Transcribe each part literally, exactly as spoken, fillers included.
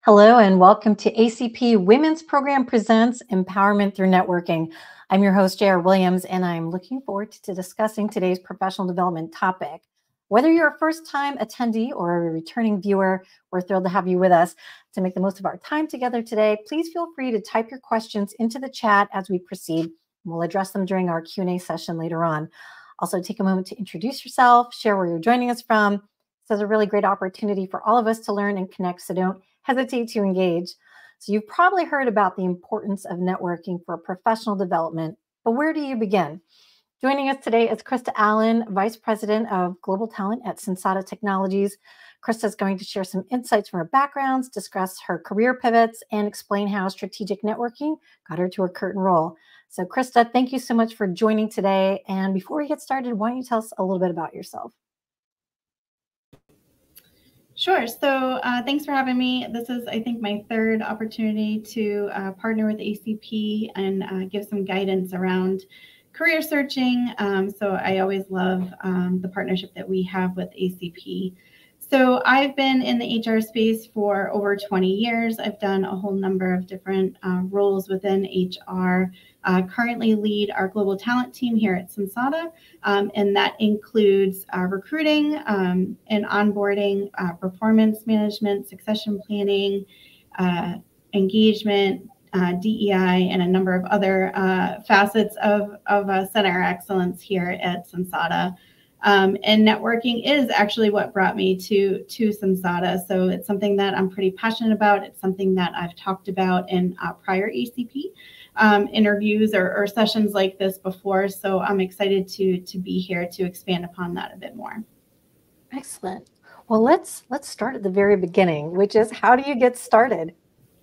Hello and welcome to A C P Women's Program Presents Empowerment Through Networking. I'm your host, J R Williams, and I'm looking forward to discussing today's professional development topic. Whether you're a first-time attendee or a returning viewer, we're thrilled to have you with us. To make the most of our time together today, please feel free to type your questions into the chat as we proceed. We'll address them during our Q and A session later on. Also, take a moment to introduce yourself, share where you're joining us from. This is a really great opportunity for all of us to learn and connect, so don't hesitate to engage. So you've probably heard about the importance of networking for professional development, but where do you begin? Joining us today is Krista Allan, Vice President of Global Talent at Sensata Technologies. Krista is going to share some insights from her backgrounds, discuss her career pivots, and explain how strategic networking got her to her current role. So Krista, thank you so much for joining today. And before we get started, why don't you tell us a little bit about yourself? Sure. So uh, thanks for having me. This is, I think, my third opportunity to uh, partner with A C P and uh, give some guidance around career searching. Um, so I always love um, the partnership that we have with A C P. So I've been in the H R space for over twenty years. I've done a whole number of different uh, roles within H R. Uh, currently lead our global talent team here at Sensata, um, and that includes uh, recruiting um, and onboarding, uh, performance management, succession planning, uh, engagement, uh, D E I, and a number of other uh, facets of, of uh, Center of Excellence here at Sensata. Um, and networking is actually what brought me to, to Sensata. So it's something that I'm pretty passionate about. It's something that I've talked about in uh, prior A C P um, interviews or, or sessions like this before. So I'm excited to, to be here to expand upon that a bit more. Excellent. Well, let's, let's start at the very beginning, which is how do you get started?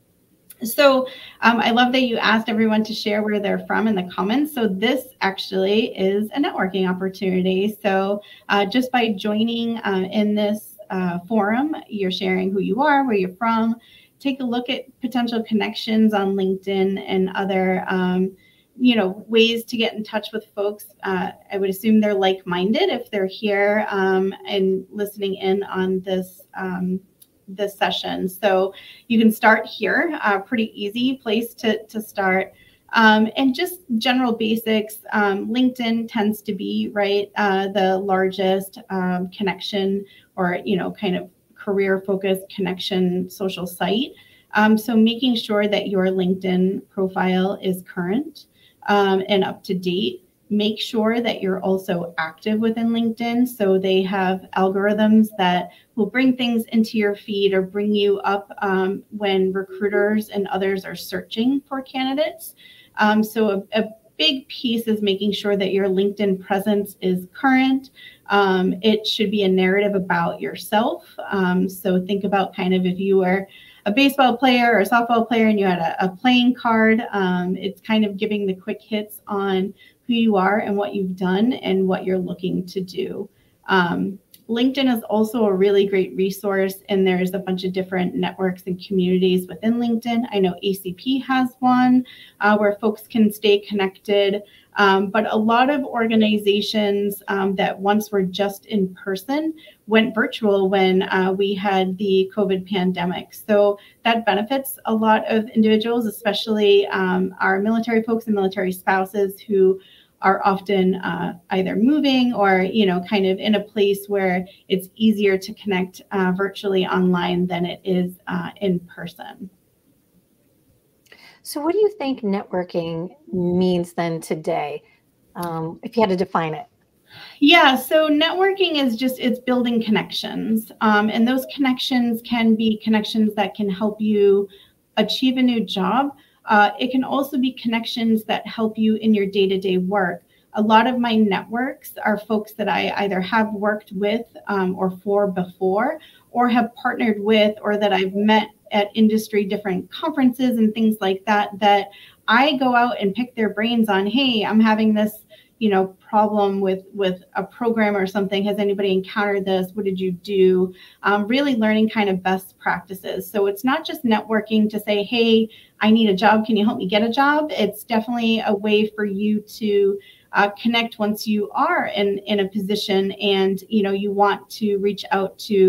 So um, I love that you asked everyone to share where they're from in the comments. So this actually is a networking opportunity. So uh, just by joining uh, in this uh, forum, you're sharing who you are, where you're from. Take a look at potential connections on LinkedIn and other um, you know, ways to get in touch with folks. Uh, I would assume they're like-minded if they're here um, and listening in on this um, this session. So you can start here, uh, pretty easy place to, to start. Um, and just general basics, um, LinkedIn tends to be, right, uh, the largest um, connection or, you know, kind of career-focused connection social site. Um, so making sure that your LinkedIn profile is current um, and up to date. Make sure that you're also active within LinkedIn. So they have algorithms that will bring things into your feed or bring you up um, when recruiters and others are searching for candidates. Um, so a, a big piece is making sure that your LinkedIn presence is current. Um, it should be a narrative about yourself. Um, so think about kind of if you were a baseball player or a softball player and you had a, a playing card, um, it's kind of giving the quick hits on who you are and what you've done and what you're looking to do. Um, LinkedIn is also a really great resource, and there's a bunch of different networks and communities within LinkedIn. I know A C P has one uh, where folks can stay connected, um, but a lot of organizations um, that once were just in person went virtual when uh, we had the COVID pandemic. So that benefits a lot of individuals, especially um, our military folks and military spouses who are often uh, either moving or, you know, kind of in a place where it's easier to connect uh, virtually online than it is uh, in person. So what do you think networking means then today, um, if you had to define it? Yeah, so networking is just, it's building connections. Um, and those connections can be connections that can help you achieve a new job. Uh, it can also be connections that help you in your day-to-day work. A lot of my networks are folks that I either have worked with um, or for before, or have partnered with, or that I've met at industry different conferences and things like that, that I go out and pick their brains on, hey, I'm having this, you know, problem with, with a program or something. Has anybody encountered this? What did you do? Um, really learning kind of best practices. So it's not just networking to say, hey, I need a job. Can you help me get a job? It's definitely a way for you to uh, connect once you are in, in a position and, you know, you want to reach out to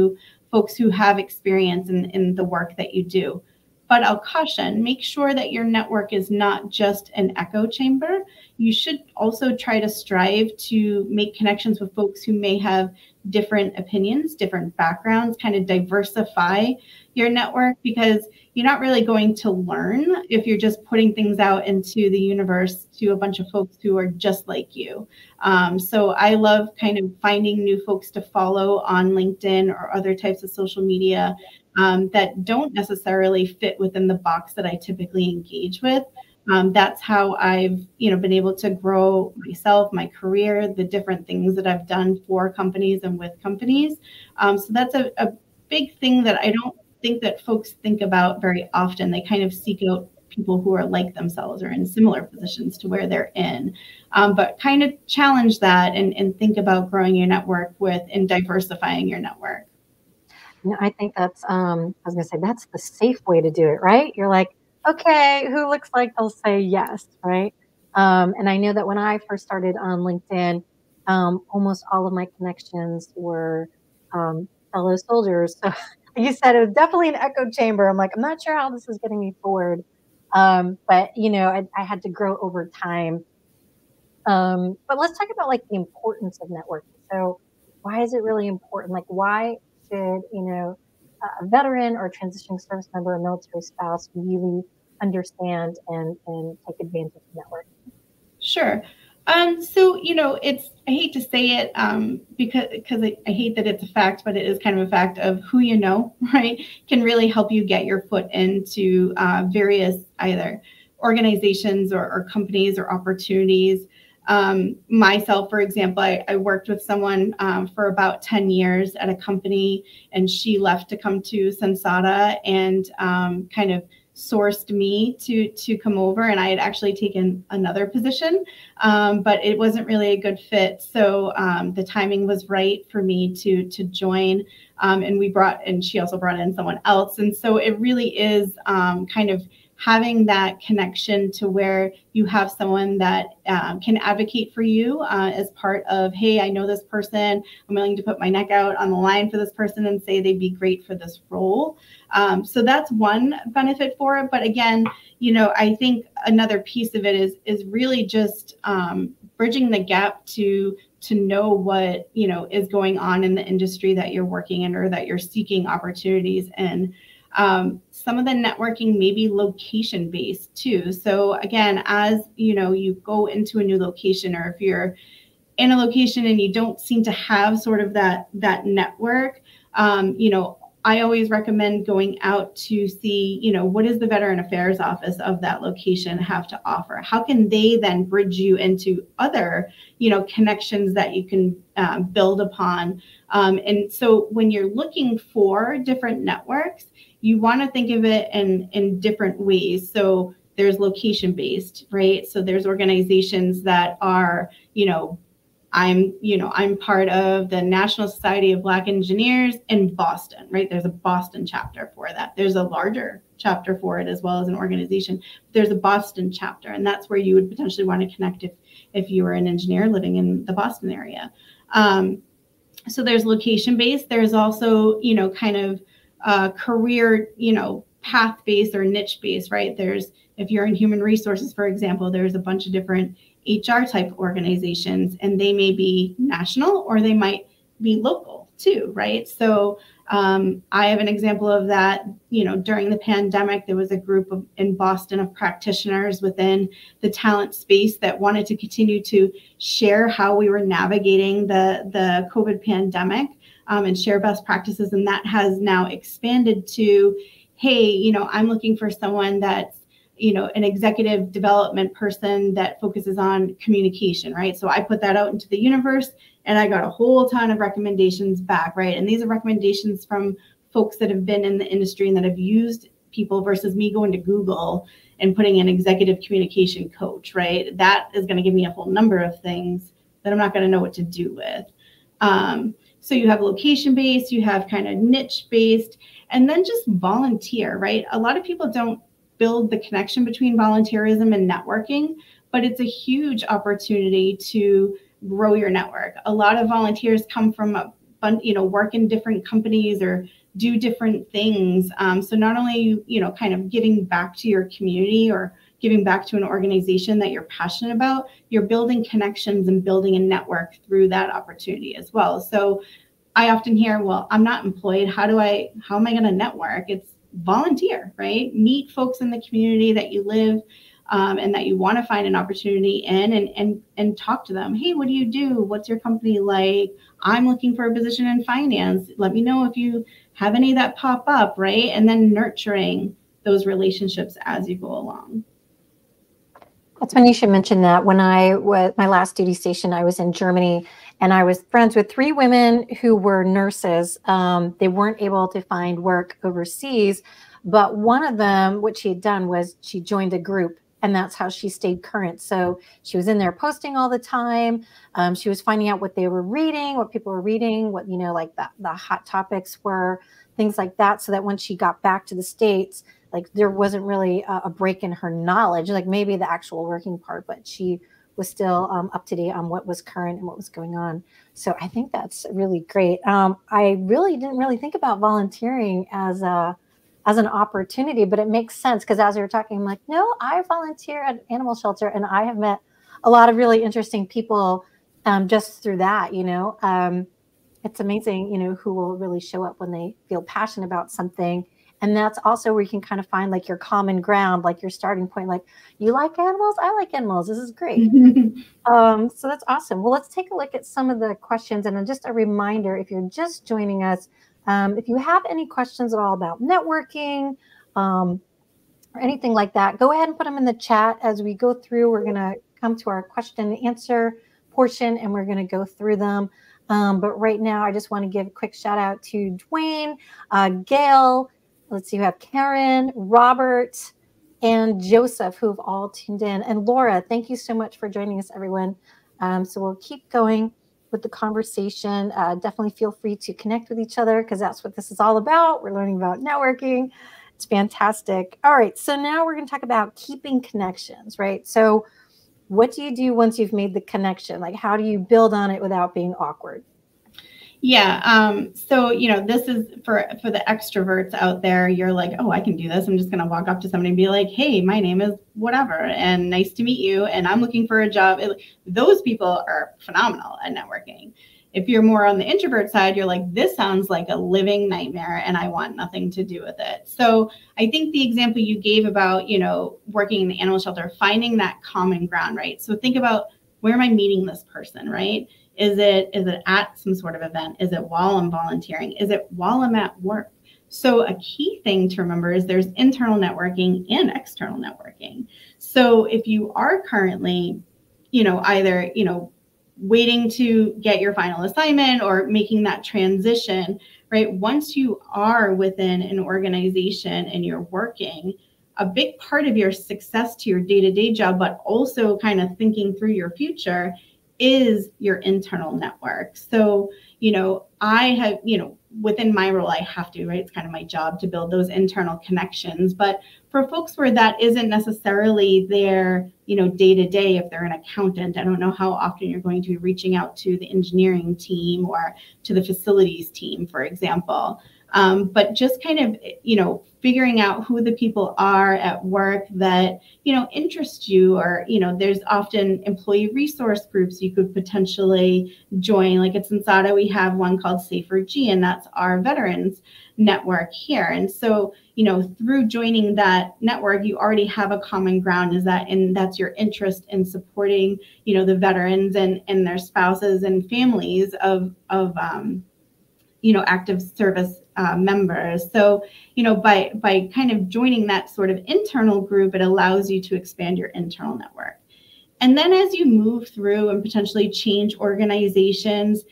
folks who have experience in, in the work that you do. But I'll caution, make sure that your network is not just an echo chamber. You should also try to strive to make connections with folks who may have different opinions, different backgrounds, kind of diversify your network, because you're not really going to learn if you're just putting things out into the universe to a bunch of folks who are just like you. Um, so I love kind of finding new folks to follow on LinkedIn or other types of social media um, that don't necessarily fit within the box that I typically engage with. Um, that's how I've, you know, been able to grow myself, my career, the different things that I've done for companies and with companies. Um, so that's a, a big thing that I don't think that folks think about very often. They kind of seek out people who are like themselves or in similar positions to where they're in, um, but kind of challenge that and, and think about growing your network with and diversifying your network. You know, I think that's, um, I was gonna say, that's the safe way to do it, right? You're like, okay, who looks like they'll say yes, right? Um, and I know that when I first started on LinkedIn, um, almost all of my connections were um, fellow soldiers. So you said it was definitely an echo chamber. I'm like, I'm not sure how this is getting me forward. Um, but, you know, I, I had to grow over time. Um, but let's talk about like the importance of networking. So why is it really important? Like, why should, you know, a veteran or transitioning service member or military spouse really understand and, and take advantage of networking? Sure. Um, so, you know, it's, I hate to say it um, because, because I, I hate that it's a fact, but it is kind of a fact of who you know, right, can really help you get your foot into uh, various either organizations or, or companies or opportunities. Um, myself, for example, I, I worked with someone um, for about ten years at a company, and she left to come to Sensata and um, kind of sourced me to to come over, and I had actually taken another position, um, but it wasn't really a good fit. So um, the timing was right for me to to join, um, and we brought and she also brought in someone else, and so it really is um, kind of having that connection to where you have someone that um, can advocate for you uh, as part of, hey, I know this person, I'm willing to put my neck out on the line for this person and say they'd be great for this role. Um, so that's one benefit for it. But again, you know, I think another piece of it is is really just um, bridging the gap to to know what, you know, is going on in the industry that you're working in or that you're seeking opportunities in. Um, some of the networking may be location based too. So again, as you know, you go into a new location, or if you're in a location and you don't seem to have sort of that that network, um, you know, I always recommend going out to see, you know, what does the Veteran Affairs Office of that location have to offer? How can they then bridge you into other, you know, connections that you can uh, build upon? Um, and so when you're looking for different networks, you want to think of it in, in different ways. So there's location based, right? So there's organizations that are, you know, I'm, you know, I'm part of the National Society of Black Engineers in Boston, right? There's a Boston chapter for that. There's a larger chapter for it as well as an organization. There's a Boston chapter, and that's where you would potentially want to connect if, if you were an engineer living in the Boston area. Um, so there's location based. There's also, you know, kind of uh, career, you know, path based or niche based, right? There's, if you're in human resources, for example, there's a bunch of different H R type organizations, and they may be national or they might be local too, right? So um, I have an example of that. You know, during the pandemic, there was a group of, in Boston of practitioners within the talent space that wanted to continue to share how we were navigating the, the COVID pandemic um, and share best practices. And that has now expanded to, hey, you know, I'm looking for someone that's, you know, an executive development person that focuses on communication, right? So I put that out into the universe and I got a whole ton of recommendations back, right? And these are recommendations from folks that have been in the industry and that have used people versus me going to Google and putting an executive communication coach, right? That is going to give me a whole number of things that I'm not going to know what to do with. Um, so you have location-based, you have kind of niche-based, and then just volunteer, right? A lot of people don't build the connection between volunteerism and networking, but it's a huge opportunity to grow your network. A lot of volunteers come from a bunch, you know, work in different companies or do different things. Um, so not only, you know, kind of giving back to your community or giving back to an organization that you're passionate about, you're building connections and building a network through that opportunity as well. So I often hear, well, I'm not employed. How do I, how am I going to network? It's volunteer, right? Meet folks in the community that you live um, and that you want to find an opportunity in, and, and, and talk to them. Hey, what do you do? What's your company like? I'm looking for a position in finance. Let me know if you have any that pop up, right? And then nurturing those relationships as you go along. That's funny you should mention that. When I was my last duty station, I was in Germany, and I was friends with three women who were nurses. Um, they weren't able to find work overseas, but one of them, what she had done was she joined a group, and that's how she stayed current. So she was in there posting all the time. Um, she was finding out what they were reading, what people were reading, what, you know, like the, the hot topics were, things like that. So that when she got back to the States, like there wasn't really a, a break in her knowledge, like maybe the actual working part, but she was still um, up to date on what was current and what was going on. So I think that's really great. Um, I really didn't really think about volunteering as a as an opportunity, but it makes sense because as we were talking, I'm like, no, I volunteer at animal shelter, and I have met a lot of really interesting people um, just through that. You know, um, it's amazing, you know, who will really show up when they feel passionate about something. And that's also where you can kind of find like your common ground, like your starting point. Like, you like animals? I like animals. This is great. um, so that's awesome. Well, let's take a look at some of the questions. And then just a reminder, if you're just joining us, um, if you have any questions at all about networking um, or anything like that, go ahead and put them in the chat as we go through. We're going to come to our question and answer portion, and we're going to go through them. Um, but right now, I just want to give a quick shout out to Dwayne, uh, Gail. Let's see, you have Karen, Robert, and Joseph, who've all tuned in. And Laura, thank you so much for joining us, everyone. Um, so we'll keep going with the conversation. Uh, definitely feel free to connect with each other because that's what this is all about. We're learning about networking. It's fantastic. All right, so now we're going to talk about keeping connections, right? So what do you do once you've made the connection? Like, how do you build on it without being awkward? Yeah. Um, so, you know, this is for, for the extroverts out there. You're like, oh, I can do this. I'm just going to walk up to somebody and be like, hey, my name is whatever, and nice to meet you, and I'm looking for a job. It, those people are phenomenal at networking. If you're more on the introvert side, you're like, this sounds like a living nightmare, and I want nothing to do with it. So I think the example you gave about, you know, working in the animal shelter, finding that common ground, right? So think about, where am I meeting this person, right? Is it is it at some sort of event? Is it while I'm volunteering? Is it while I'm at work? So a key thing to remember is there's internal networking and external networking. So if you are currently, you know, either, you know, waiting to get your final assignment or making that transition, right? Once you are within an organization and you're working, a big part of your success to your day-to-day job, but also kind of thinking through your future, is your internal network. So, you know, I have, you know, within my role, I have to, right? It's kind of my job to build those internal connections. But for folks where that isn't necessarily their, you know, day to day, if they're an accountant, I don't know how often you're going to be reaching out to the engineering team or to the facilities team, for example. Um, but just kind of, you know, figuring out who the people are at work that, you know, interest you, or, you know, there's often employee resource groups you could potentially join. Like at Sensata, we have one called Safer G, and that's our veterans network here. And so, you know, through joining that network, you already have a common ground, is that, and that's your interest in supporting, you know, the veterans and, and their spouses and families of, of, um, you know, active service uh, members. So, you know, by by kind of joining that sort of internal group, it allows you to expand your internal network. And then as you move through and potentially change organizations,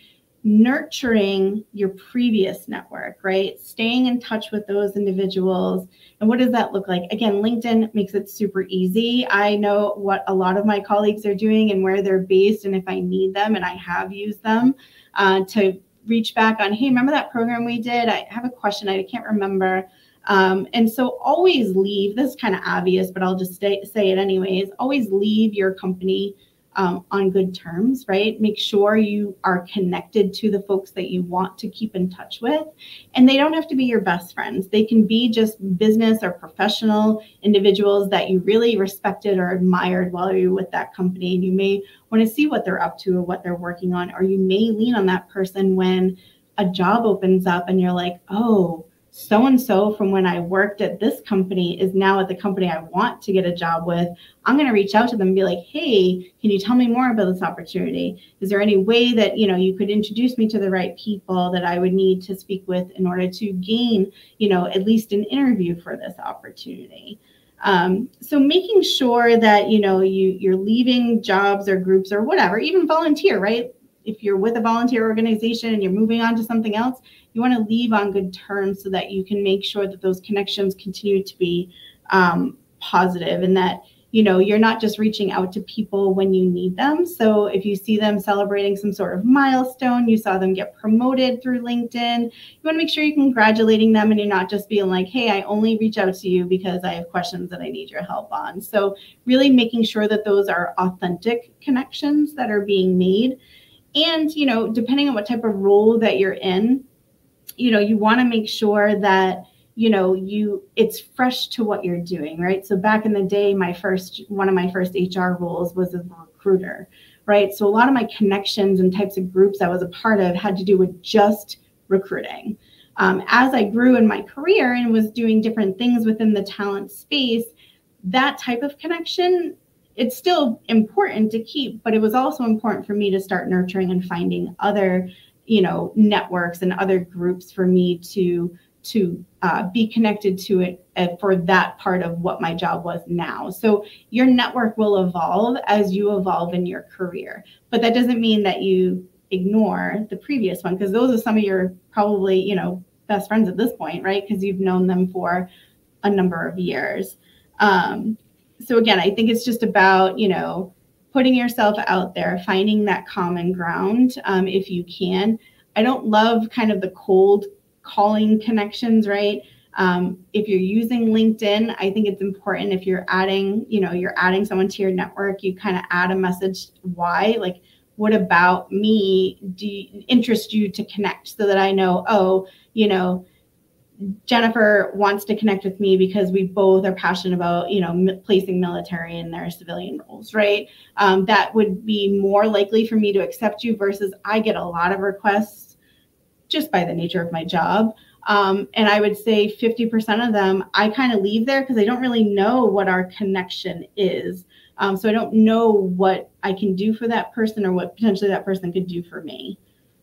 nurturing your previous network, right? Staying in touch with those individuals. And what does that look like? Again, LinkedIn makes it super easy. I know what a lot of my colleagues are doing and where they're based, and if I need them, and I have used them uh, to reach back on, hey, remember that program we did? I have a question, I can't remember. Um, and so always leave, this is kind of obvious, but I'll just stay, say it anyways, always leave your company um, on good terms, right? Make sure you are connected to the folks that you want to keep in touch with. And they don't have to be your best friends. They can be just business or professional individuals that you really respected or admired while you were with that company. And you may want to see what they're up to or what they're working on, or you may lean on that person when a job opens up and you're like, oh, so-and-so from when I worked at this company is now at the company I want to get a job with. I'm going to reach out to them and be like, hey, can you tell me more about this opportunity? Is there any way that, you know, you could introduce me to the right people that I would need to speak with in order to gain, you know, at least an interview for this opportunity? Um, so making sure that, you know, you, you're leaving jobs or groups or whatever, even volunteer, right? If you're with a volunteer organization and you're moving on to something else, you want to leave on good terms so that you can make sure that those connections continue to be um, positive, and that, you know, you're not just reaching out to people when you need them. So if you see them celebrating some sort of milestone, you saw them get promoted through LinkedIn, you want to make sure you're congratulating them and you're not just being like, hey, I only reach out to you because I have questions that I need your help on. So really making sure that those are authentic connections that are being made. And, you know, depending on what type of role that you're in, you know, you want to make sure that, you know, you it's fresh to what you're doing, right? So back in the day, my first one of my first H R roles was as a recruiter, right? So a lot of my connections and types of groups I was a part of had to do with just recruiting. Um, as I grew in my career and was doing different things within the talent space, that type of connection, it's still important to keep, but it was also important for me to start nurturing and finding other, you know, networks and other groups for me to to uh, be connected to it uh, for that part of what my job was now. So your network will evolve as you evolve in your career, but that doesn't mean that you ignore the previous one, because those are some of your probably, you know, best friends at this point, right? Because you've known them for a number of years. Um, So again, I think it's just about, you know, putting yourself out there, finding that common ground um, if you can. I don't love kind of the cold calling connections, right? Um, if you're using LinkedIn, I think it's important if you're adding, you know, you're adding someone to your network, you kind of add a message why, like, what about me do you, interest you to connect, so that I know, oh, you know, Jennifer wants to connect with me because we both are passionate about, you know, m- placing military in their civilian roles, right? Um, that would be more likely for me to accept you versus I get a lot of requests just by the nature of my job. Um, and I would say fifty percent of them, I kind of leave there because I don't really know what our connection is. Um, so I don't know what I can do for that person or what potentially that person could do for me.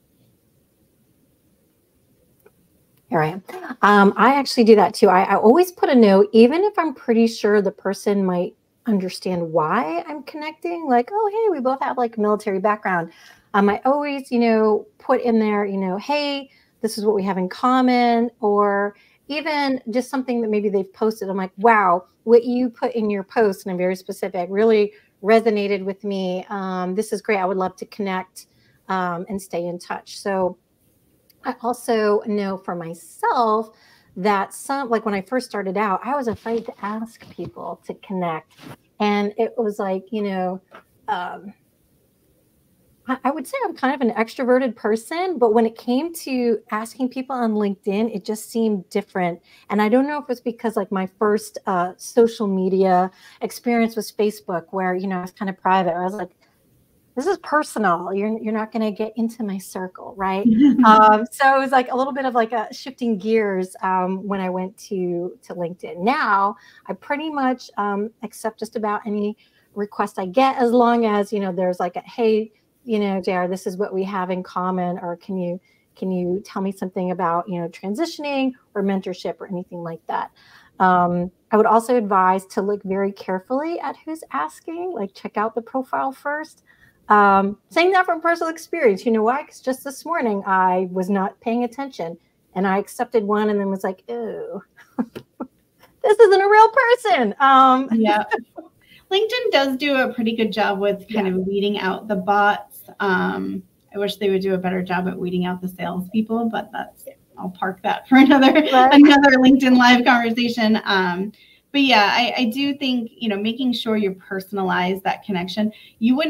Here I am. Um, I actually do that too. I, I always put a note, even if I'm pretty sure the person might understand why I'm connecting, like, oh, hey, we both have like military background. Um, I always, you know, put in there, you know, hey, this is what we have in common, or even just something that maybe they've posted. I'm like, wow, what you put in your post, and I'm very specific, really resonated with me. Um, this is great. I would love to connect um, and stay in touch. So I also know for myself that some, like when I first started out, I was afraid to ask people to connect. And it was like, you know, um, I, I would say I'm kind of an extroverted person, but when it came to asking people on LinkedIn, it just seemed different. And I don't know if it's because like my first uh, social media experience was Facebook, where, you know, I was kind of private. I was like, this is personal. You're you're not going to get into my circle, right? um, so it was like a little bit of like a shifting gears um, when I went to to LinkedIn. Now I pretty much um, accept just about any request I get, as long as, you know, there's like a, hey, you know, J R, this is what we have in common, or can you can you tell me something about, you know, transitioning or mentorship or anything like that. Um, I would also advise to look very carefully at who's asking, like check out the profile first. Um, saying that from personal experience, you know why? Because just this morning I was not paying attention and I accepted one and then was like, "Ew, this isn't a real person." Um, yeah, LinkedIn does do a pretty good job with kind yeah. of weeding out the bots. Um, I wish they would do a better job at weeding out the salespeople, but that's I'll park that for another right. another LinkedIn Live conversation. Um, but yeah, I, I do think, you know, making sure you personalize that connection. You wouldn't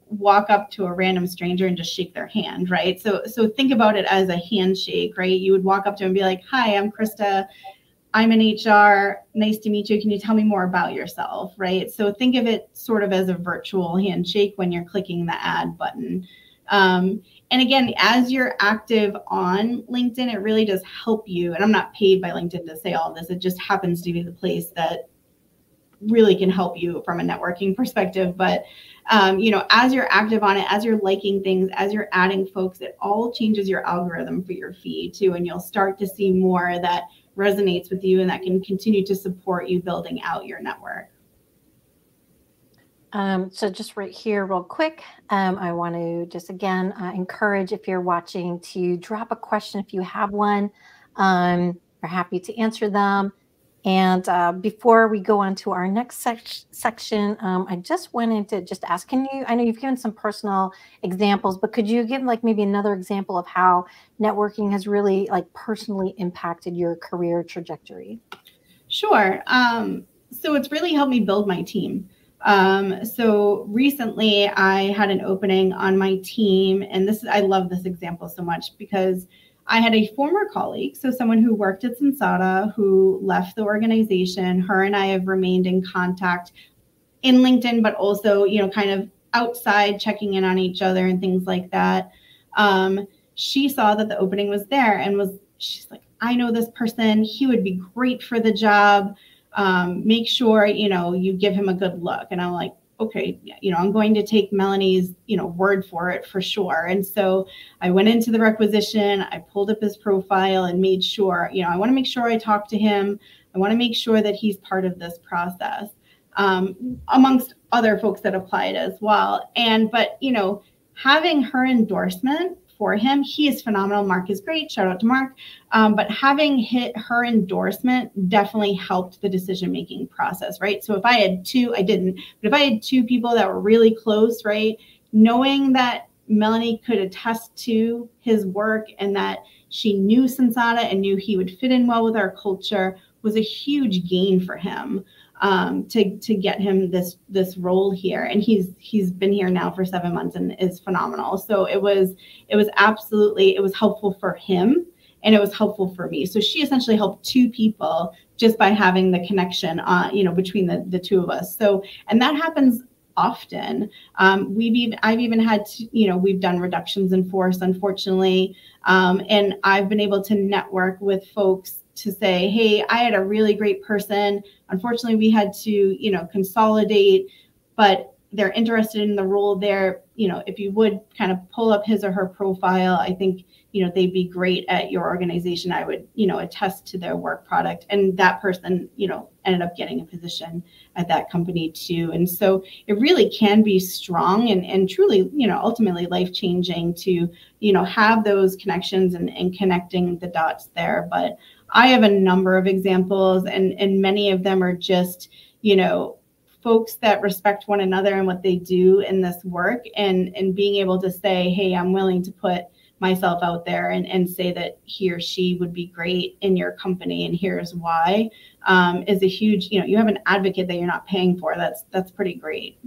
walk up to a random stranger and just shake their hand, right? So, so think about it as a handshake, right? You would walk up to them and be like, hi, I'm Krista. I'm in H R. Nice to meet you. Can you tell me more about yourself, right? So think of it sort of as a virtual handshake when you're clicking the add button. Um, and again, as you're active on LinkedIn, it really does help you. And I'm not paid by LinkedIn to say all this. It just happens to be the place that really can help you from a networking perspective. But, um, you know, as you're active on it, as you're liking things, as you're adding folks, it all changes your algorithm for your feed too. And you'll start to see more that resonates with you and that can continue to support you building out your network. Um, so just right here real quick, um, I want to just again uh, encourage, if you're watching, to drop a question if you have one. Um, we're happy to answer them. And uh, before we go on to our next sec section, um, I just wanted to just ask, can you, I know you've given some personal examples, but could you give like maybe another example of how networking has really like personally impacted your career trajectory? Sure. Um, so it's really helped me build my team. Um, so recently I had an opening on my team, and this is, I love this example so much because I had a former colleague, so someone who worked at Sensata who left the organization. Her and I have remained in contact in LinkedIn, but also, you know, kind of outside, checking in on each other and things like that. Um, she saw that the opening was there and was, she's like, I know this person, he would be great for the job. Um, make sure, you know, you give him a good look. And I'm like, okay, you know, I'm going to take Melanie's, you know, word for it for sure. And so I went into the requisition, I pulled up his profile and made sure, you know, I want to make sure I talk to him. I want to make sure that he's part of this process, um, amongst other folks that applied as well. And, but, you know, having her endorsement for him, he is phenomenal. Mark is great. Shout out to Mark. Um, but having hit her endorsement definitely helped the decision-making process, right? So if I had two, I didn't, but if I had two people that were really close, right, knowing that Melanie could attest to his work and that she knew Sensata and knew he would fit in well with our culture was a huge gain for him. Um, to to get him this this role here, and he's he's been here now for seven months and is phenomenal. So it was it was absolutely it was helpful for him and it was helpful for me. So she essentially helped two people just by having the connection, uh, you know, between the the two of us. So and that happens often. Um, we've even I've even had to, you know we've done reductions in force, unfortunately, um, and I've been able to network with folks to say, hey, I had a really great person. Unfortunately, we had to, you know, consolidate, but they're interested in the role there. You know, if you would kind of pull up his or her profile, I think, you know, they'd be great at your organization. I would, you know, attest to their work product. And that person, you know, ended up getting a position at that company too. And so it really can be strong and, and truly, you know, ultimately life-changing to, you know, have those connections and, and connecting the dots there. But I have a number of examples, and, and many of them are just, you know, folks that respect one another and what they do in this work, and, and being able to say, hey, I'm willing to put myself out there and, and say that he or she would be great in your company, and here's why, um, is a huge, you know, you have an advocate that you're not paying for. That's, that's pretty great.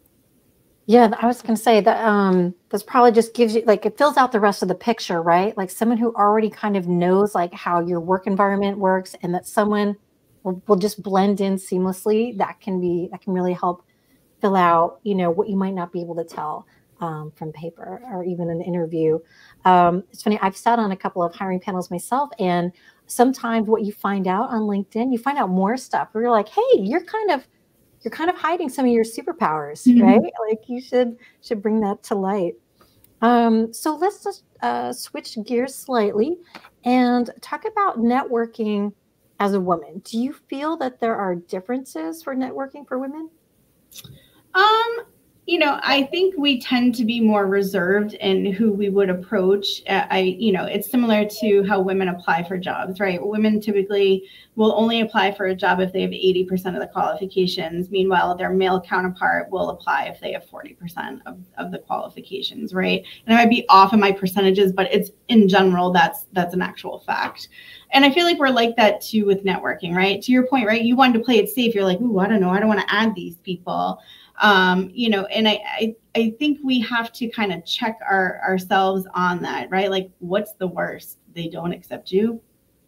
Yeah, I was going to say that um, this probably just gives you, like, it fills out the rest of the picture, right? Like someone who already kind of knows like how your work environment works, and that someone will, will just blend in seamlessly. That can be, that can really help fill out, you know, what you might not be able to tell um, from paper or even an interview. Um, it's funny, I've sat on a couple of hiring panels myself, and sometimes what you find out on LinkedIn, you find out more stuff where you're like, hey, you're kind of, you're kind of hiding some of your superpowers, mm-hmm. right? Like you should should bring that to light. Um, so let's just uh, switch gears slightly and talk about networking as a woman. Do you feel that there are differences for networking for women? Um, you know, I think we tend to be more reserved in who we would approach. Uh, I, you know, it's similar to how women apply for jobs, right? Women typically will only apply for a job if they have eighty percent of the qualifications. Meanwhile, their male counterpart will apply if they have forty percent of, of the qualifications, right? And I might be off in my percentages, but it's in general, that's, that's an actual fact. And I feel like we're like that too with networking, right? To your point, right? You wanted to play it safe. You're like, ooh, I don't know. I don't want to add these people. Um, you know, and I, I, I think we have to kind of check our ourselves on that, right? Like, what's the worst? They don't accept you.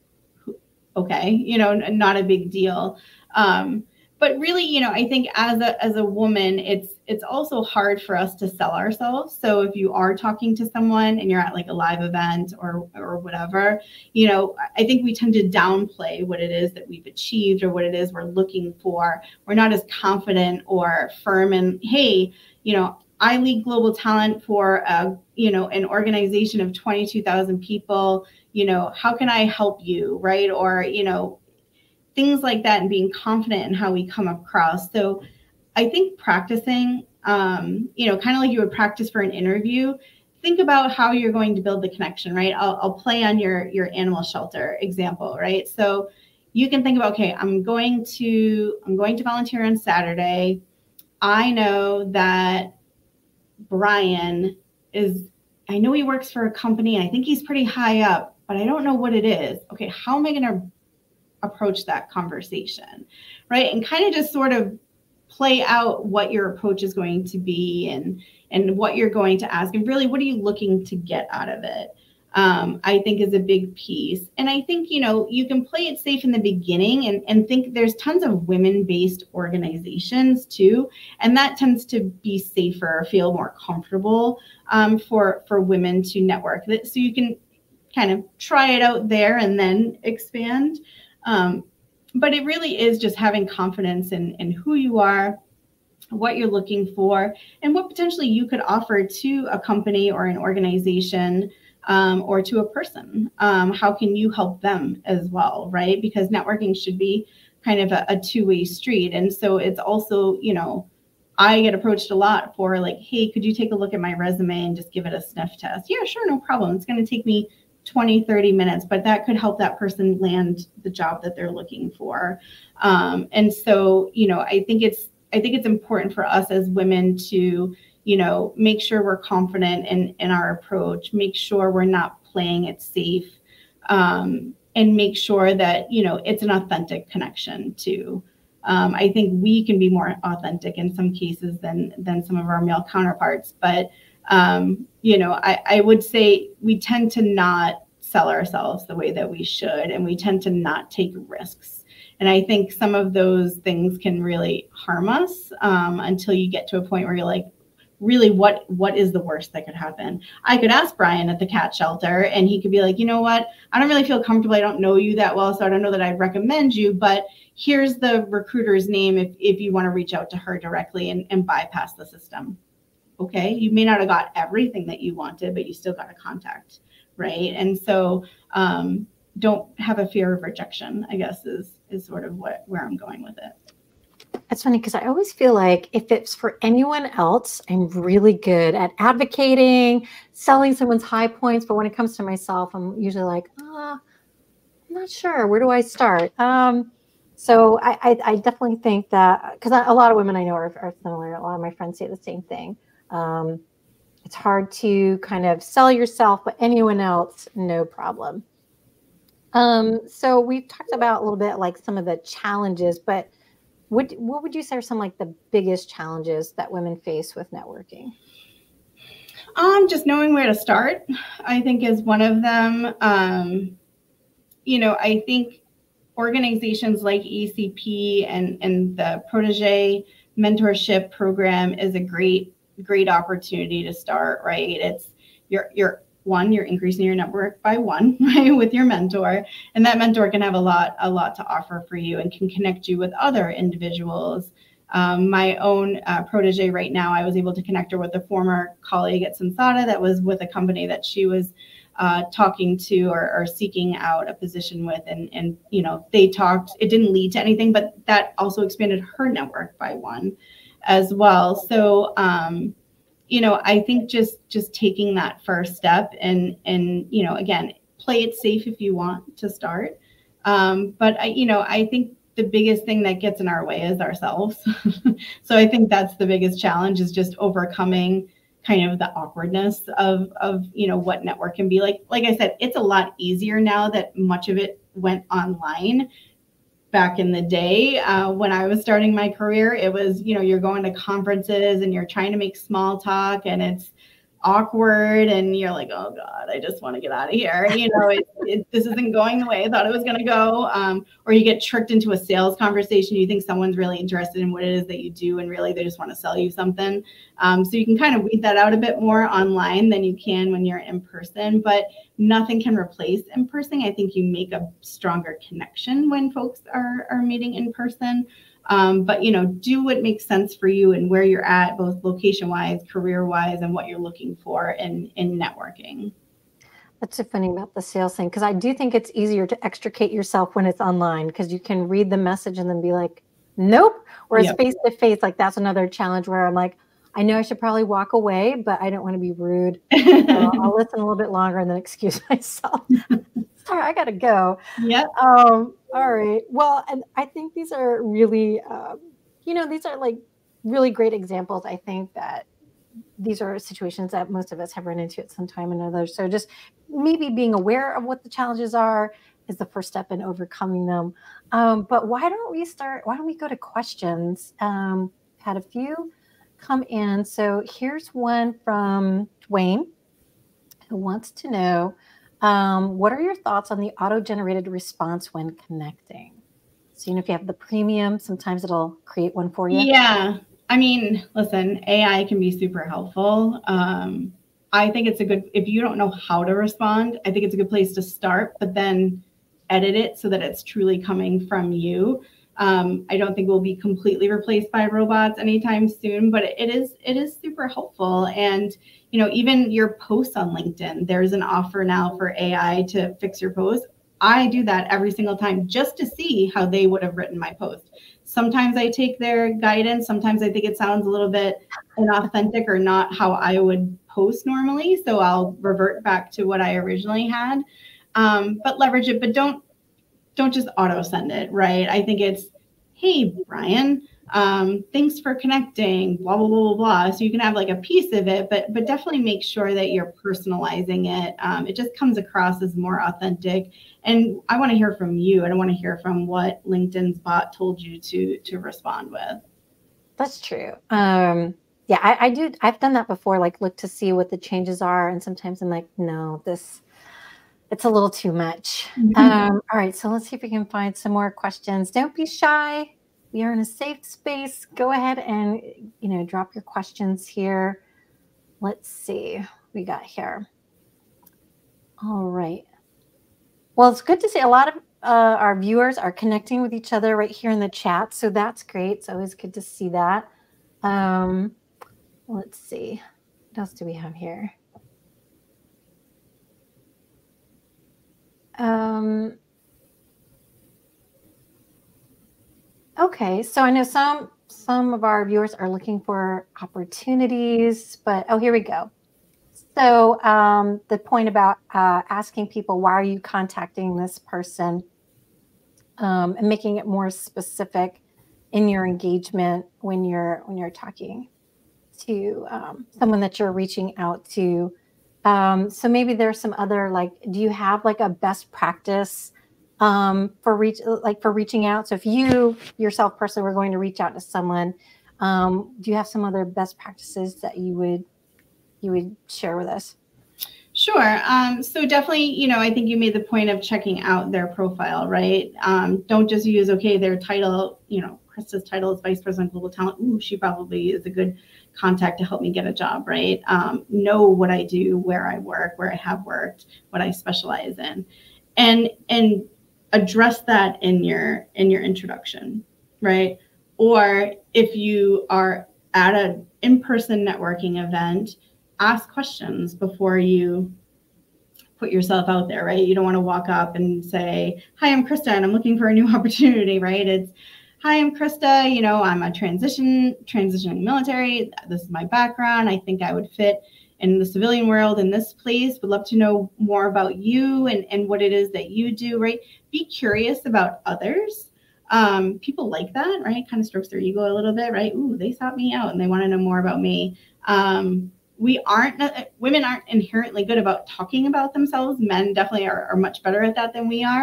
Okay, you know, not a big deal. Um, but really, you know, I think as a as a woman, it's it's also hard for us to sell ourselves. So if you are talking to someone and you're at like a live event or or whatever, you know, I think we tend to downplay what it is that we've achieved or what it is we're looking for. We're not as confident or firm in, hey, you know, I lead global talent for a, you know, an organization of twenty-two thousand people. You know, how can I help you, right? Or, you know, things like that, and being confident in how we come across. So I think practicing, um, you know, kind of like you would practice for an interview, think about how you're going to build the connection, right? I'll, I'll play on your, your animal shelter example, right? So you can think about, okay, I'm going to, I'm going to volunteer on Saturday. I know that Brian is, I know he works for a company and I think he's pretty high up, but I don't know what it is. Okay, how am I going to approach that conversation, right? And kind of just sort of play out what your approach is going to be, and and what you're going to ask, and really what are you looking to get out of it, um, I think is a big piece. And I think, you know, you can play it safe in the beginning, and, and think there's tons of women-based organizations too, and that tends to be safer, feel more comfortable um, for, for women to network. So you can kind of try it out there and then expand. Um, but it really is just having confidence in, in who you are, what you're looking for, and what potentially you could offer to a company or an organization, um, or to a person. Um, how can you help them as well, right? Because networking should be kind of a, a two-way street. And so it's also, you know, I get approached a lot for like, hey, could you take a look at my resume and just give it a sniff test? Yeah, sure, no problem. It's going to take me twenty, thirty minutes, but that could help that person land the job that they're looking for. Um, and so, you know, I think it's, I think it's important for us as women to, you know, make sure we're confident in, in our approach, make sure we're not playing it safe, um, and make sure that, you know, it's an authentic connection too. Um, I think we can be more authentic in some cases than, than some of our male counterparts, but Um, you know, I, I would say we tend to not sell ourselves the way that we should, and we tend to not take risks. And I think some of those things can really harm us um, until you get to a point where you're like, really, what what is the worst that could happen? I could ask Brian at the cat shelter, and he could be like, you know what, I don't really feel comfortable. I don't know you that well, so I don't know that I'd recommend you, but here's the recruiter's name if, if you want to reach out to her directly and, and bypass the system. Okay, you may not have got everything that you wanted, but you still got a contact, right? And so um, don't have a fear of rejection, I guess, is is sort of what where I'm going with it. That's funny, because I always feel like if it's for anyone else, I'm really good at advocating, selling someone's high points. But when it comes to myself, I'm usually like, ah, I'm not sure. Where do I start? Um, so I, I, I definitely think that, because a lot of women I know are, are similar. A lot of my friends say the same thing. Um, it's hard to kind of sell yourself, but anyone else, no problem. Um, so we've talked about a little bit like some of the challenges, but what, what would you say are some like the biggest challenges that women face with networking? Um, just knowing where to start, I think, is one of them. Um, you know, I think organizations like A C P and, and the Protégé mentorship program is a great, great opportunity to start, right? It's you're, you're one, you're increasing your network by one, right, with your mentor, and that mentor can have a lot, a lot to offer for you and can connect you with other individuals. Um, my own uh, protege right now, I was able to connect her with a former colleague at Sensata that was with a company that she was uh, talking to or, or seeking out a position with, and, and, you know, they talked, it didn't lead to anything, but that also expanded her network by one as well. So, um, you know, I think just just taking that first step and, and, you know, again, play it safe if you want to start. Um, but, I, you know, I think the biggest thing that gets in our way is ourselves. So I think that's the biggest challenge, is just overcoming kind of the awkwardness of, of, you know, what network can be like. Like I said, it's a lot easier now that much of it went online. back in the day uh, when I was starting my career. It was, you know, you're going to conferences and you're trying to make small talk and it's awkward and you're like, oh God, I just want to get out of here. You know, it, it, this isn't going the way I thought it was going to go. Um, or you get tricked into a sales conversation. You think someone's really interested in what it is that you do and really they just want to sell you something. Um, so you can kind of weed that out a bit more online than you can when you're in person, but nothing can replace in person. I think you make a stronger connection when folks are, are meeting in person. Um, but, you know, do what makes sense for you and where you're at, both location wise, career wise, and what you're looking for in, in networking. That's so funny about the sales thing, because I do think it's easier to extricate yourself when it's online, because you can read the message and then be like, nope. Whereas Yep. face to face, like that's another challenge where I'm like, I know I should probably walk away, but I don't want to be rude. So I'll listen a little bit longer and then excuse myself. Sorry, I got to go. Yep. Um, all right. Well, and I think these are really, um, you know, these are like really great examples. I think that these are situations that most of us have run into at some time or another. So just maybe being aware of what the challenges are is the first step in overcoming them. Um, but why don't we start, why don't we go to questions? Um, had a few come in. So here's one from Dwayne, who wants to know, um, what are your thoughts on the auto-generated response when connecting? So, you know, if you have the premium, sometimes it'll create one for you. Yeah. I mean, listen, A I can be super helpful. Um, I think it's a good, if you don't know how to respond, I think it's a good place to start, but then edit it so that it's truly coming from you. Um, I don't think we'll be completely replaced by robots anytime soon, but it is it is super helpful. And, you know, even your posts on LinkedIn, there's an offer now for A I to fix your post. I do that every single time just to see how they would have written my post. Sometimes I take their guidance. Sometimes I think it sounds a little bit inauthentic or not how I would post normally. So I'll revert back to what I originally had, um, but leverage it. But don't don't just auto send it, right? I think it's, hey, Brian, um, thanks for connecting, blah, blah, blah, blah, blah. So you can have like a piece of it, but but definitely make sure that you're personalizing it. Um, it just comes across as more authentic. And I want to hear from you. I don't want to hear from what LinkedIn's bot told you to to respond with. That's true. Um, yeah, I, I do. I've done that before, like look to see what the changes are. And sometimes I'm like, no, this, it's a little too much. Mm-hmm. Um, all right, so let's see if we can find some more questions. Don't be shy. We are in a safe space. Go ahead and, you know, drop your questions here. Let's see what we got here. All right. Well, it's good to see a lot of uh, our viewers are connecting with each other right here in the chat. So that's great. It's always good to see that. Um, let's see. What else do we have here? Um, okay, so I know some some of our viewers are looking for opportunities, but oh, here we go. So um, the point about uh, asking people, why are you contacting this person, um, and making it more specific in your engagement when you're when you're talking to um, someone that you're reaching out to. Um, so maybe there's some other, like, do you have like a best practice um, for reach, like for reaching out? So if you yourself personally were going to reach out to someone, um, do you have some other best practices that you would you would share with us? Sure. Um, so definitely, you know, I think you made the point of checking out their profile, right? Um, don't just use, okay, their title, you know, Krista's title is Vice President of Global Talent. Ooh, she probably is a good contact to help me get a job, right? Um, know what I do, where I work, where I have worked, what I specialize in, and and address that in your in your introduction, right? Or if you are at an in-person networking event, ask questions before you put yourself out there, right? You don't want to walk up and say, hi, I'm Krista and I'm looking for a new opportunity, right? It's, hi, I'm Krista, you know, I'm a transition, transitioning military. This is my background. I think I would fit in the civilian world in this place. Would love to know more about you and, and what it is that you do, right? Be curious about others. Um, people like that, right? Kind of strokes their ego a little bit, right? Ooh, they sought me out and they want to know more about me. Um, we aren't, women aren't inherently good about talking about themselves. Men definitely are, are much better at that than we are.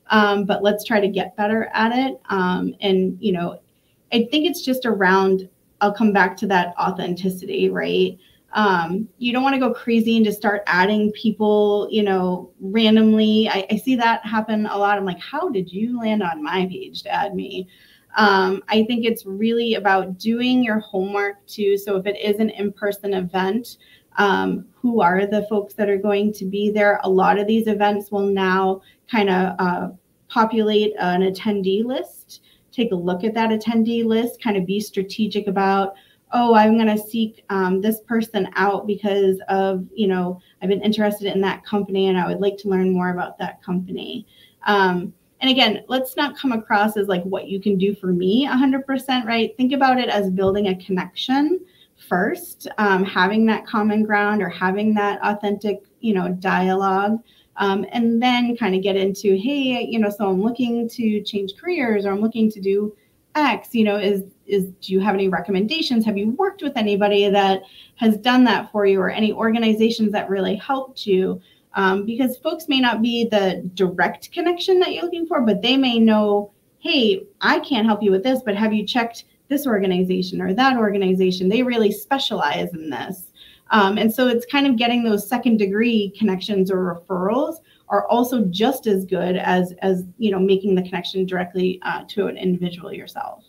um, but let's try to get better at it. Um, and, you know, I think it's just around, I'll come back to that authenticity, right? Um, you don't want to go crazy and just start adding people, you know, randomly. I, I see that happen a lot. I'm like, how did you land on my page to add me? Um, I think it's really about doing your homework too. So if it is an in-person event, um, who are the folks that are going to be there? A lot of these events will now kind of uh, populate an attendee list. Take a look at that attendee list, kind of be strategic about, oh, I'm going to seek um, this person out because of, you know, I've been interested in that company and I would like to learn more about that company. Um, and again, let's not come across as like what you can do for me one hundred percent, right? Think about it as building a connection first, um, having that common ground or having that authentic, you know, dialogue. Um, and then kind of get into, hey, you know, so I'm looking to change careers or I'm looking to do X, you know, is, is, do you have any recommendations? Have you worked with anybody that has done that for you or any organizations that really helped you? Um, because folks may not be the direct connection that you're looking for, but they may know, hey, I can't help you with this, but have you checked this organization or that organization? They really specialize in this. Um, and so it's kind of getting those second degree connections or referrals are also just as good as, as you know, making the connection directly uh, to an individual yourself.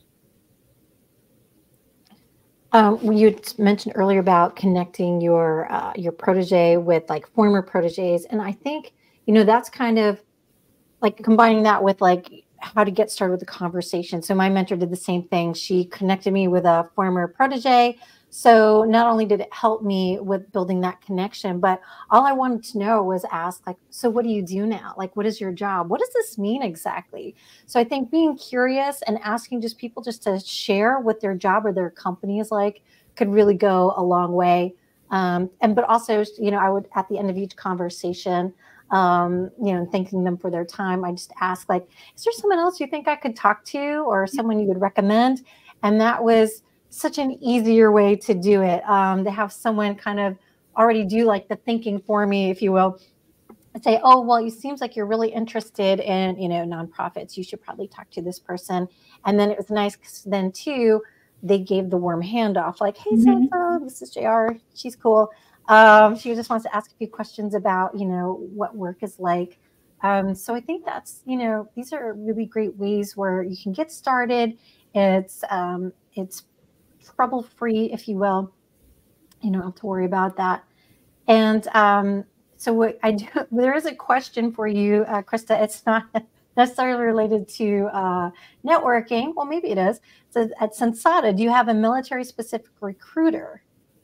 Um, you mentioned earlier about connecting your uh, your protege with like former proteges, and I think, you know, that's kind of like combining that with like how to get started with the conversation. So my mentor did the same thing. She connected me with a former protege. So not only did it help me with building that connection, but all I wanted to know was ask like, so what do you do now? Like, what is your job? What does this mean exactly? So I think being curious and asking just people just to share what their job or their company is like could really go a long way. Um, and, but also, you know, I would, at the end of each conversation, um, you know, thanking them for their time, I just ask like, is there someone else you think I could talk to or someone you would recommend? And that was such an easier way to do it. Um, to have someone kind of already do like the thinking for me, if you will, and say, oh, well, it seems like you're really interested in, you know, nonprofits. You should probably talk to this person. And then it was nice because then too, they gave the warm handoff like, hey, Mm-hmm. Santa, this is J R. She's cool. Um, she just wants to ask a few questions about, you know, what work is like. Um, so I think that's, you know, these are really great ways where you can get started. It's, um, it's trouble-free, if you will. You don't have to worry about that. And um, so what I do, there is a question for you, uh, Krista. It's not necessarily related to uh, networking. Well, maybe it is. So at Sensata, do you have a military-specific recruiter?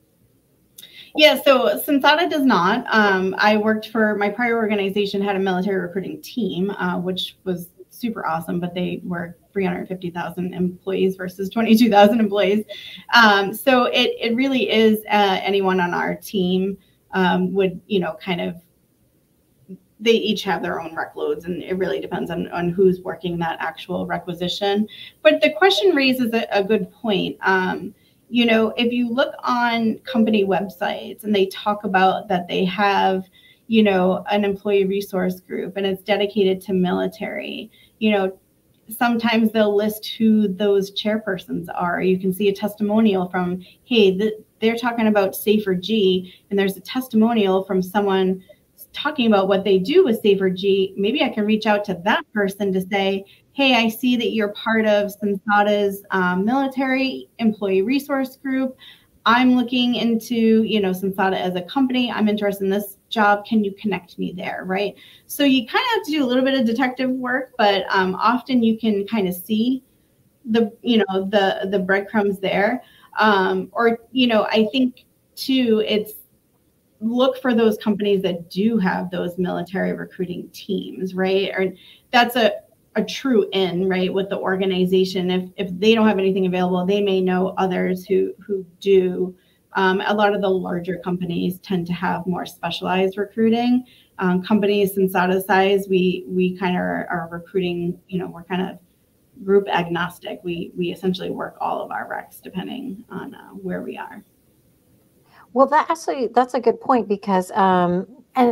Yeah, so Sensata does not. Um, I worked for, my prior organization had a military recruiting team, uh, which was super awesome, but they were three hundred fifty thousand employees versus twenty-two thousand employees. Um, so it, it really is uh, anyone on our team um, would, you know, kind of, they each have their own rec loads, and it really depends on, on who's working that actual requisition. But the question raises a, a good point. Um, you know, if you look on company websites and they talk about that they have, you know, an employee resource group and it's dedicated to military, you know, sometimes they'll list who those chairpersons are. You can see a testimonial from, hey, th- they're talking about Safer G, and there's a testimonial from someone talking about what they do with Safer G. Maybe I can reach out to that person to say, hey, I see that you're part of Sensata's um, military employee resource group. I'm looking into, you know, Sensata as a company. I'm interested in this job. Can you connect me there, right? So you kind of have to do a little bit of detective work, but um, often you can kind of see the, you know, the the breadcrumbs there. Um, or, you know, I think too, it's look for those companies that do have those military recruiting teams, right? Or that's a a true in, right, with the organization. If if they don't have anything available, they may know others who who do. Um, a lot of the larger companies tend to have more specialized recruiting. Um, companies Sensata size, we we kind of are, are recruiting, you know, we're kind of group agnostic. We we essentially work all of our recs depending on uh, where we are. Well, that actually, that's a good point because, um, and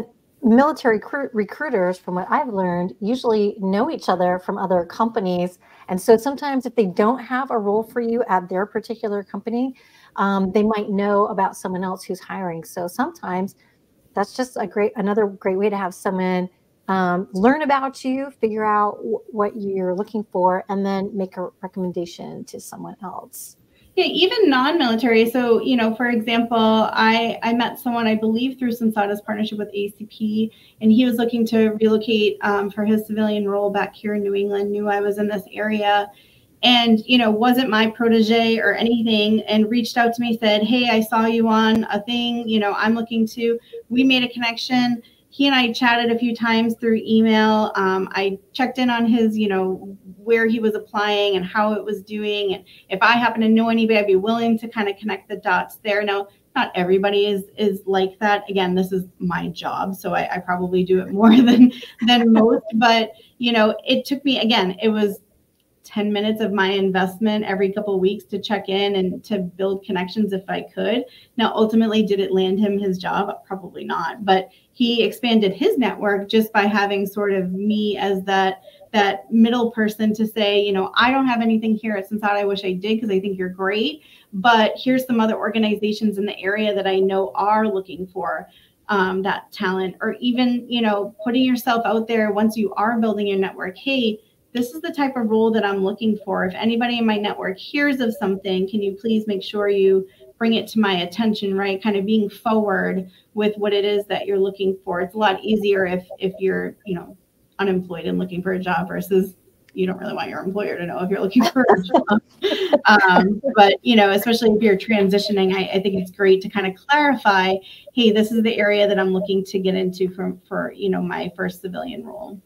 military recru- recruiters, from what I've learned, usually know each other from other companies. And so sometimes if they don't have a role for you at their particular company, um, they might know about someone else who's hiring. So sometimes that's just a great, another great way to have someone um, learn about you, figure out w- what you're looking for, and then make a recommendation to someone else. Yeah, even non-military. So, you know, for example, I, I met someone, I believe, through Sensata's partnership with A C P, and he was looking to relocate um, for his civilian role back here in New England, knew I was in this area, and, you know, wasn't my protege or anything, and reached out to me, said, hey, I saw you on a thing, you know, I'm looking to, we made a connection. He and I chatted a few times through email. Um, I checked in on his, you know, where he was applying and how it was doing. And if I happen to know anybody, I'd be willing to kind of connect the dots there. Now, not everybody is is like that. Again, this is my job, so I, I probably do it more than than most. But, you know, it took me, again, it was ten minutes of my investment every couple of weeks to check in and to build connections if I could. Now, ultimately, did it land him his job? Probably not. But he expanded his network just by having sort of me as that that middle person to say, you know, I don't have anything here at Sensata. I wish I did because I think you're great. But here's some other organizations in the area that I know are looking for um, that talent, or even, you know, putting yourself out there once you are building your network. Hey, this is the type of role that I'm looking for. If anybody in my network hears of something, can you please make sure you bring it to my attention, right? Kind of being forward with what it is that you're looking for. It's a lot easier if if you're, you know, unemployed and looking for a job versus you don't really want your employer to know if you're looking for a job. Um, but, you know, especially if you're transitioning, I, I think it's great to kind of clarify, hey, this is the area that I'm looking to get into from, for, you know, my first civilian role.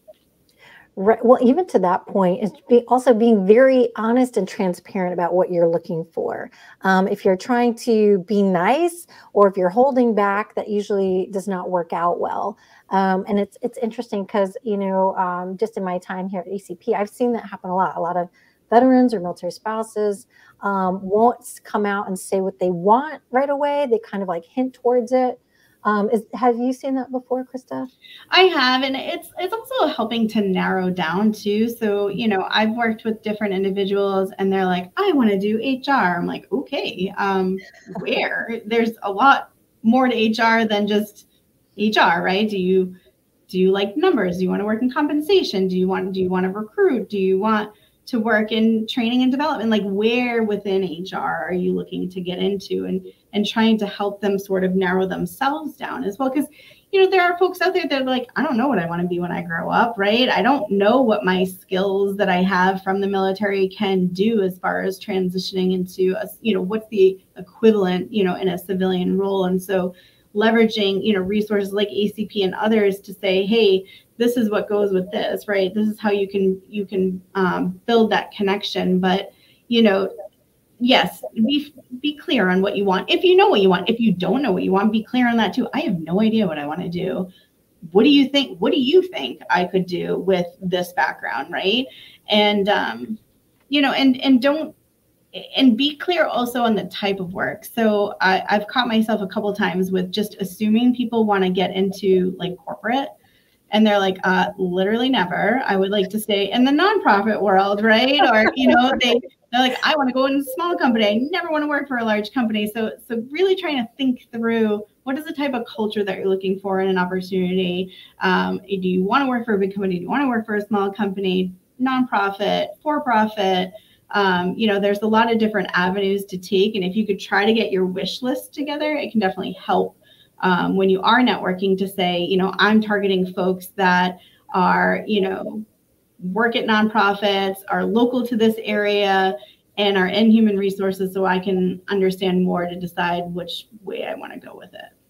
Right. Well, even to that point, is be also being very honest and transparent about what you're looking for. Um, if you're trying to be nice, or if you're holding back, that usually does not work out well. Um, and it's it's interesting because, you know, um, just in my time here at A C P, I've seen that happen a lot. A lot of veterans or military spouses um, won't come out and say what they want right away. They kind of like hint towards it. Um, is, have you seen that before, Krista? I have, and it's it's also helping to narrow down too. So, you know, I've worked with different individuals and they're like, I want to do H R. I'm like, okay, um, where? There's a lot more to H R than just H R, right? Do you do you like numbers? Do you want to work in compensation? Do you want do you want to recruit? Do you want to work in training and development? Like, where within H R are you looking to get into, and and trying to help them sort of narrow themselves down as well? Because, you know, there are folks out there that are like, I don't know what I want to be when I grow up, right? I don't know what my skills that I have from the military can do as far as transitioning into a, you know, what's the equivalent, you know, in a civilian role. And so leveraging, you know, resources like A C P and others to say, hey, this is what goes with this, right? This is how you can you can um, build that connection. But, you know, yes, be be clear on what you want. If you know what you want, if you don't know what you want, be clear on that too. I have no idea what I want to do. What do you think? What do you think I could do with this background, right? And um, you know, and and don't and be clear also on the type of work. So I, I've caught myself a couple times with just assuming people want to get into like corporate. And they're like, uh, literally never. I would like to stay in the nonprofit world, right? Or, you know, they, they're like, I want to go in a small company. I never want to work for a large company. So, so really trying to think through what is the type of culture that you're looking for in an opportunity. Um, do you want to work for a big company? Do you want to work for a small company, nonprofit, for-profit? Um, you know, there's a lot of different avenues to take. And if you could try to get your wish list together, it can definitely help Um, when you are networking to say, you know, I'm targeting folks that are, you know, work at nonprofits, are local to this area, and are in human resources, so I can understand more to decide which way I want to go with it.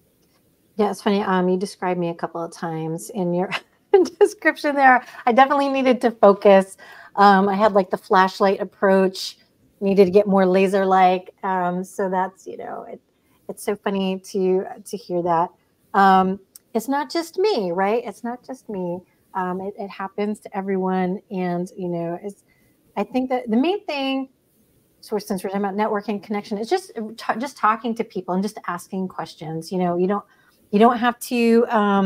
Yeah, it's funny. Um, you described me a couple of times in your description there. I definitely needed to focus. Um, I had like the flashlight approach, needed to get more laser-like. Um, so that's, you know, it, it's so funny to to hear that. Um, it's not just me, right? It's not just me. Um, it, it happens to everyone, and you know, it's. I think that the main thing, so since we're talking about networking connection, it's just just talking to people and just asking questions. You know, you don't you don't have to um,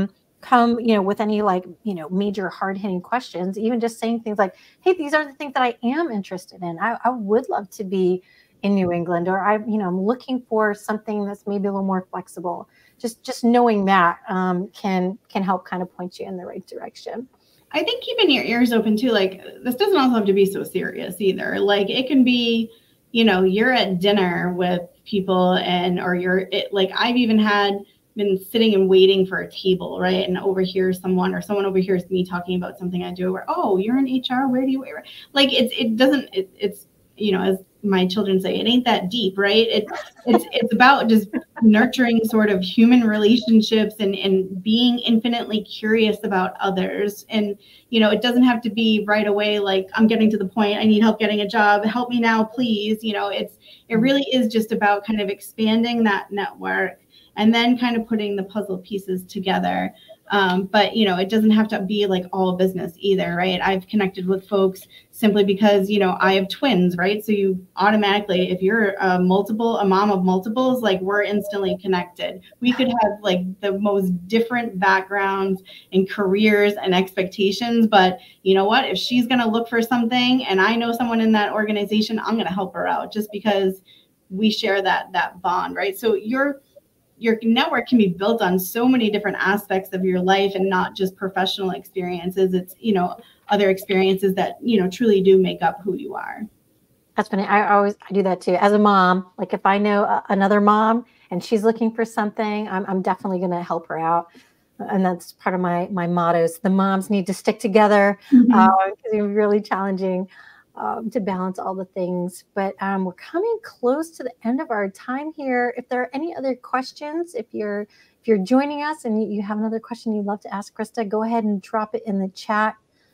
come, you know, with any like, you know, major hard hitting questions, even just saying things like, hey, these are the things that I am interested in. I, I would love to be in New England, or I, you know, I'm looking for something that's maybe a little more flexible. Just, just knowing that um, can, can help kind of point you in the right direction. I think keeping your ears open too, like this doesn't also have to be so serious either. Like it can be, you know, you're at dinner with people and, or you're it, like, I've even had been sitting and waiting for a table, right? And overhear someone, or someone overhears me talking about something I do, where, oh, you're in H R, where do you, where? Like it's, it doesn't, it, it's, you know, as my children say, it ain't that deep, right? It, it's, it's about just nurturing sort of human relationships and, and being infinitely curious about others. And, you know, it doesn't have to be right away, like, I'm getting to the point, I need help getting a job, help me now, please. You know, it's, it really is just about kind of expanding that network and then kind of putting the puzzle pieces together. Um, but, you know, it doesn't have to be like all business either, right? I've connected with folks simply because, you know, I have twins, right? So you automatically, if you're a multiple, a mom of multiples, like we're instantly connected. We could have like the most different backgrounds and careers and expectations, but you know what? If she's going to look for something and I know someone in that organization, I'm going to help her out just because we share that, that bond, right? So you're, your network can be built on so many different aspects of your life and not just professional experiences. It's, you know, other experiences that, you know, truly do make up who you are. That's funny. I always, I do that too. As a mom, like if I know a, another mom and she's looking for something, I'm, I'm definitely going to help her out. And that's part of my, my mottos. The moms need to stick together. Mm-hmm. uh, it's really challenging Um, to balance all the things, but um, we're coming close to the end of our time here. If there are any other questions, if you're if you're joining us and you have another question you'd love to ask Krista, go ahead and drop it in the chat.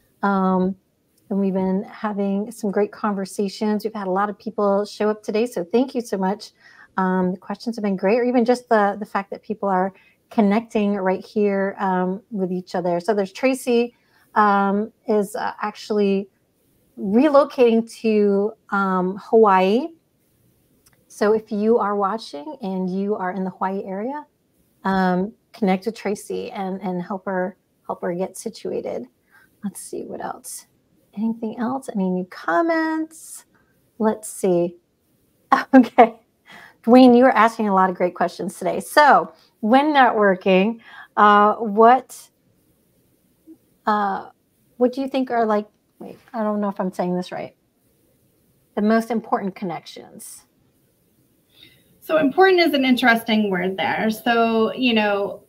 Um, and we've been having some great conversations. We've had a lot of people show up today, so thank you so much. Um, the questions have been great, or even just the the fact that people are connecting right here um, with each other. So there's Tracy um, is uh, actually relocating to um, Hawaii. So if you are watching and you are in the Hawaii area, um, connect with Tracy and, and help her help her get situated. Let's see what else. Anything else? Any new comments? Let's see. Okay. Dwayne, you were asking a lot of great questions today. So when networking, uh, what uh, what do you think are like, wait, I don't know if I'm saying this right, the most important connections? So important is an interesting word there. So, you know,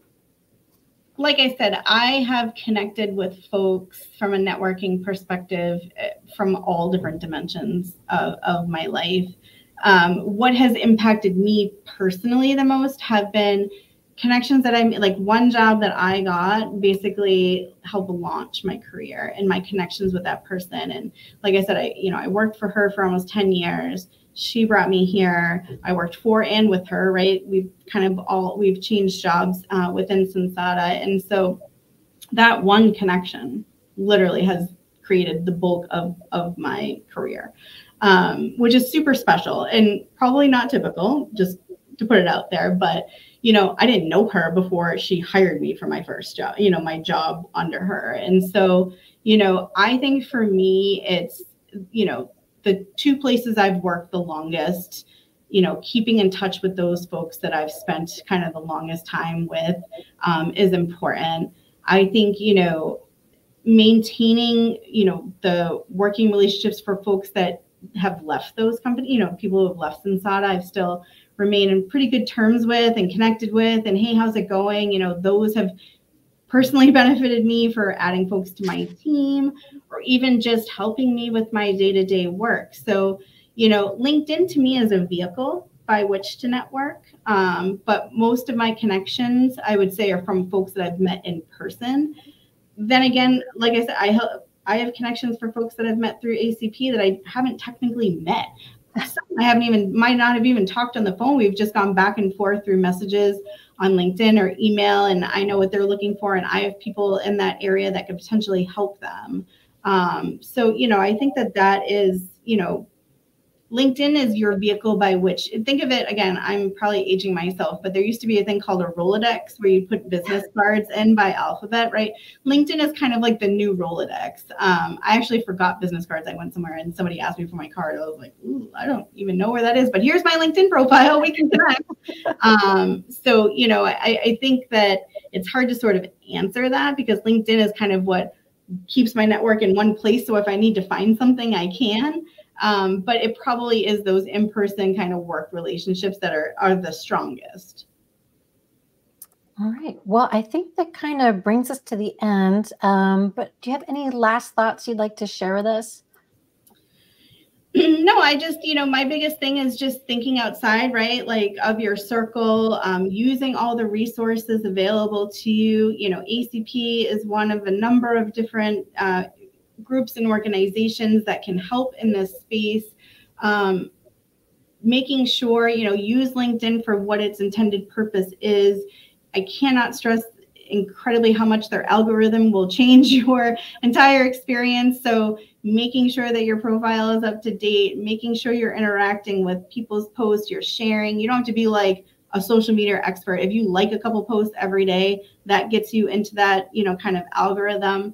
like I said, I have connected with folks from a networking perspective from all different dimensions of, of my life. Um, what has impacted me personally the most have been connections that I like. One job that I got basically helped launch my career and my connections with that person. And like I said, I, you know, I worked for her for almost ten years. She brought me here. I worked for and with her, right? We've kind of all, we've changed jobs uh, within Sensata. And so that one connection literally has created the bulk of, of my career, um, which is super special and probably not typical, just to put it out there. But, you know, I didn't know her before she hired me for my first job, you know, my job under her. And so, you know, I think for me, it's, you know, the two places I've worked the longest, you know, keeping in touch with those folks that I've spent kind of the longest time with um, is important. I think, you know, maintaining, you know, the working relationships for folks that have left those companies, you know, people who have left Sensata, I've still remained in pretty good terms with and connected with, and hey, how's it going? You know, those have personally benefited me for adding folks to my team or even just helping me with my day-to-day work. So, you know, LinkedIn to me is a vehicle by which to network. Um, but most of my connections, I would say, are from folks that I've met in person. Then again, like I said, I have, I have connections for folks that I've met through A C P that I haven't technically met. I haven't even, might not have even talked on the phone. We've just gone back and forth through messages on LinkedIn or email, and I know what they're looking for, and I have people in that area that could potentially help them. Um, so, you know, I think that that is, you know, LinkedIn is your vehicle by which, think of it, again, I'm probably aging myself, but there used to be a thing called a Rolodex where you put business cards in by alphabet, right? LinkedIn is kind of like the new Rolodex. Um, I actually forgot business cards. I went somewhere and somebody asked me for my card. I was like, ooh, I don't even know where that is, but here's my LinkedIn profile. We can connect. um, so, you know, I, I think that it's hard to sort of answer that because LinkedIn is kind of what keeps my network in one place. So if I need to find something, I can. Um, but it probably is those in-person kind of work relationships that are, are the strongest. All right. Well, I think that kind of brings us to the end. Um, but do you have any last thoughts you'd like to share with us? No, I just, you know, my biggest thing is just thinking outside, right? Like of your circle, um, using all the resources available to you. You know, A C P is one of a number of different uh, groups and organizations that can help in this space. Um, making sure, you know, use LinkedIn for what its intended purpose is. I cannot stress incredibly how much their algorithm will change your entire experience. So making sure that your profile is up to date, making sure you're interacting with people's posts, you're sharing. You don't have to be like a social media expert. If you like a couple posts every day, that gets you into that, you know, kind of algorithm.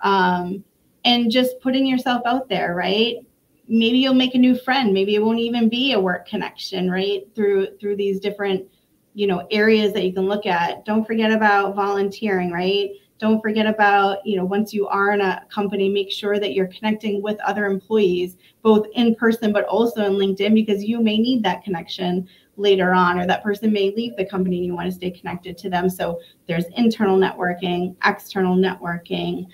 Um, and just putting yourself out there, right? Maybe you'll make a new friend. Maybe it won't even be a work connection, right? Through through these different, you know, areas that you can look at. Don't forget about volunteering, right? Don't forget about, you know, once you are in a company, make sure that you're connecting with other employees, both in person, but also in LinkedIn, because you may need that connection later on, or that person may leave the company and you want to stay connected to them. So there's internal networking, external networking,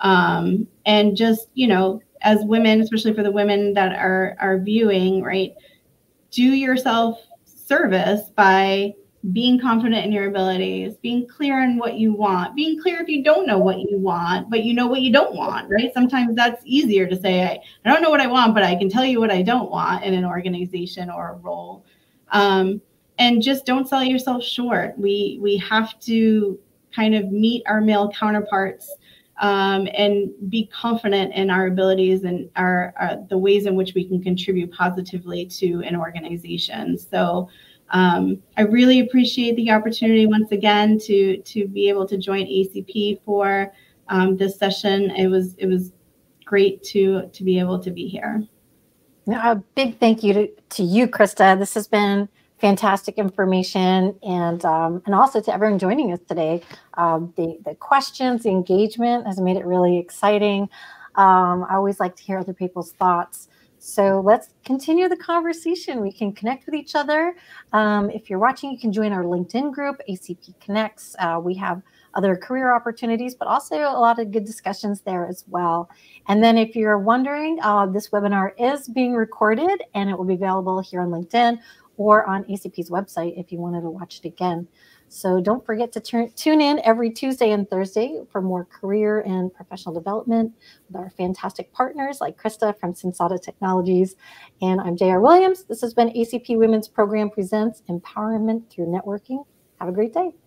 um, and just, you know, as women, especially for the women that are, are viewing, right, do yourself service by being confident in your abilities, being clear on what you want, being clear if you don't know what you want, but you know what you don't want, right? Sometimes that's easier to say, I, I don't know what I want, but I can tell you what I don't want in an organization or a role. Um, and just don't sell yourself short. We, we have to kind of meet our male counterparts um, and be confident in our abilities and our, our the ways in which we can contribute positively to an organization. So um, I really appreciate the opportunity once again to to be able to join A C P for um, this session. It was it was great to to be able to be here. A big thank you to, to you, Krista. This has been fantastic information, and um, and also to everyone joining us today. Um, the, the questions, the engagement has made it really exciting. Um, I always like to hear other people's thoughts. So let's continue the conversation. We can connect with each other. Um, if you're watching, you can join our LinkedIn group, A C P Connects. Uh, we have other career opportunities, but also a lot of good discussions there as well. And then if you're wondering, uh, this webinar is being recorded and it will be available here on LinkedIn or on A C P's website if you wanted to watch it again. So don't forget to turn, tune in every Tuesday and Thursday for more career and professional development with our fantastic partners like Krista from Sensata Technologies. And I'm J R Williams. This has been A C P Women's Program Presents Empowerment Through Networking. Have a great day.